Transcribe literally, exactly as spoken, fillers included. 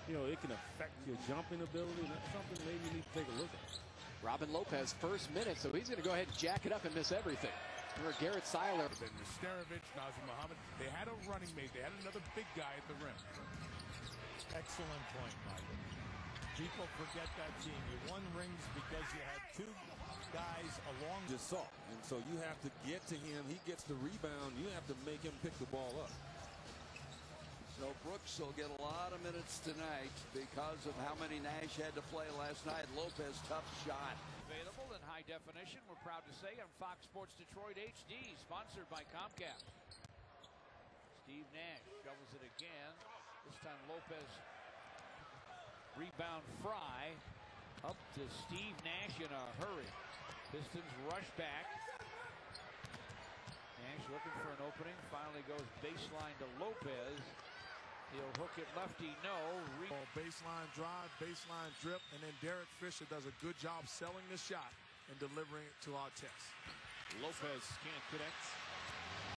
you know, it can affect your jumping ability. And that's something maybe you need to take a look at. Robin Lopez, first minute, so he's going to go ahead and jack it up and miss everything. Or Garrett Seiler. Then Nesterovic, Nazr Mohammed, they had a running mate. They had another big guy at the rim. Excellent point, Michael. People forget that team. You won rings because you had two guys along the saw. And so you have to get to him. He gets the rebound. You have to make him pick the ball up. So Brooks will get a lot of minutes tonight because of how many Nash had to play last night. Lopez, tough shot. Available in high definition, we're proud to say, on Fox Sports Detroit H D, sponsored by Comcast. Steve Nash shovels it again. This time Lopez. Rebound Fry. Up to Steve Nash in a hurry. Pistons rush back. Nash looking for an opening. Finally goes baseline to Lopez. He'll hook it lefty, no. Re baseline drive, baseline drip, and then Derek Fisher does a good job selling the shot and delivering it to Artest. Lopez can't connect.